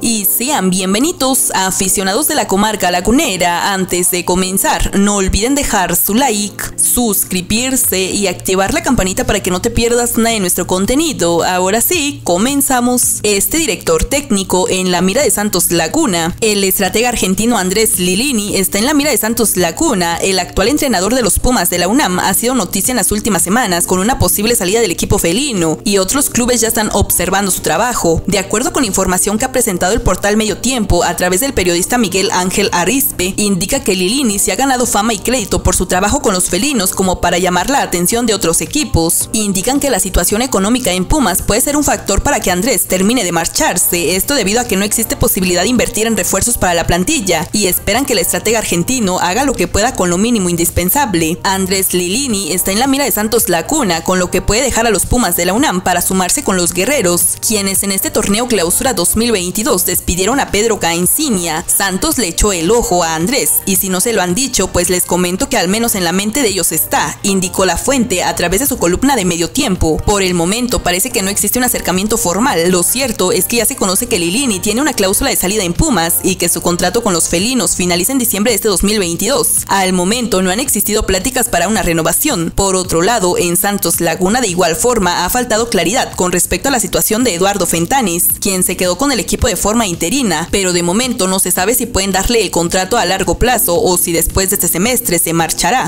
Y sean bienvenidos a aficionados de la comarca lagunera. Antes de comenzar, no olviden dejar su like, suscribirse y activar la campanita para que no te pierdas nada de nuestro contenido. Ahora sí, comenzamos. Este director técnico en la mira de Santos Laguna. El estratega argentino Andrés Lilini está en la mira de Santos Laguna. El actual entrenador de los Pumas de la UNAM ha sido noticia en las últimas semanas con una posible salida del equipo felino, y otros clubes ya están observando su trabajo. De acuerdo con información que ha presentado el portal Medio Tiempo a través del periodista Miguel Ángel Arizpe, indica que Lilini se ha ganado fama y crédito por su trabajo con los felinos como para llamar la atención de otros equipos. Indican que la situación económica en Pumas puede ser un factor para que Andrés termine de marcharse, esto debido a que no existe posibilidad de invertir en refuerzos para la plantilla, y esperan que el estratega argentino haga lo que pueda con lo mínimo indispensable. Andrés Lilini está en la mira de Santos Laguna, con lo que puede dejar a los Pumas de la UNAM para sumarse con los guerreros, quienes en este torneo Clausura 2022 despidieron a Pedro Caencinia. Santos le echó el ojo a Andrés, y si no se lo han dicho, pues les comento que al menos en la mente de ellos está, indicó la fuente a través de su columna de Medio Tiempo. Por el momento parece que no existe un acercamiento formal. Lo cierto es que ya se conoce que Lilini tiene una cláusula de salida en Pumas y que su contrato con los felinos finaliza en diciembre de este 2022. Al momento no han existido pláticas para una renovación. Por otro lado, en Santos Laguna de igual forma ha faltado claridad con respecto a la situación de Eduardo Fentanes, quien se quedó con el equipo de forma interina, pero de momento no se sabe si pueden darle el contrato a largo plazo o si después de este semestre se marchará.